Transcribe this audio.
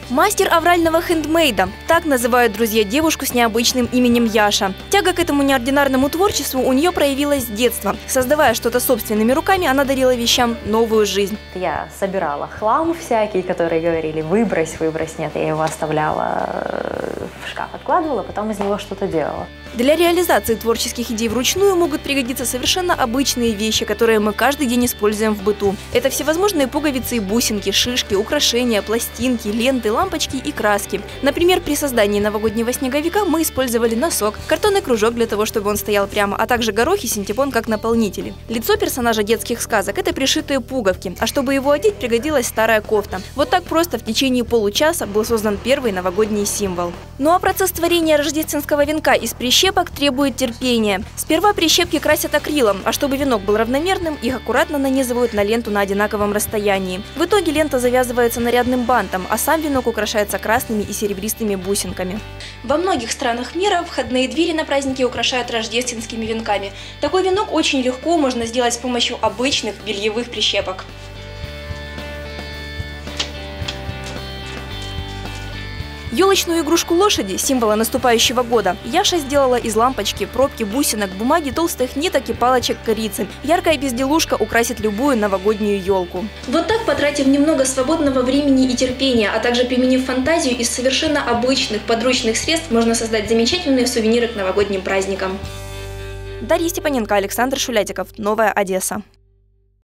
Мастер аврального хендмейда – так называют друзья девушку с необычным именем Яша. Тяга к этому неординарному творчеству у нее проявилась с детства. Создавая что-то собственными руками, она дарила вещам новую жизнь. Я собирала хлам всякий, которые говорили «выбрось, выбрось». Нет, я его оставляла в шкаф, откладывала, потом из него что-то делала. Для реализации творческих идей вручную могут пригодиться совершенно обычные вещи, которые мы каждый день используем в быту. Это всевозможные пуговицы и бусинки, шишки, украшения, пластинки, ленты, лампочки и краски. Например, при создании новогоднего снеговика мы использовали носок, картонный кружок для того, чтобы он стоял прямо, а также горох и синтепон как наполнители. Лицо персонажа детских сказок – это пришитые пуговки, а чтобы его одеть, пригодилась старая кофта. Вот так просто в течение получаса был создан первый новогодний символ. Ну а процесс творения рождественского венка из прищепок требует терпения. Сперва прищепки красят акрилом, а чтобы венок был равномерным, их аккуратно нанизывают на ленту на одинаковом расстоянии. В итоге лента завязывается нарядным бантом, а сам венок украшается красными и серебристыми бусинками. Во многих странах мира входные двери на праздники украшают рождественскими венками. Такой венок очень легко можно сделать с помощью обычных бельевых прищепок. Елочную игрушку лошади, символа наступающего года, Яша сделала из лампочки, пробки, бусинок, бумаги, толстых ниток и палочек корицы. Яркая безделушка украсит любую новогоднюю елку. Вот так, потратив немного свободного времени и терпения, а также применив фантазию, из совершенно обычных подручных средств можно создать замечательные сувениры к новогодним праздникам. Дарья Степаненко, Александр Шулятиков. Новая Одесса.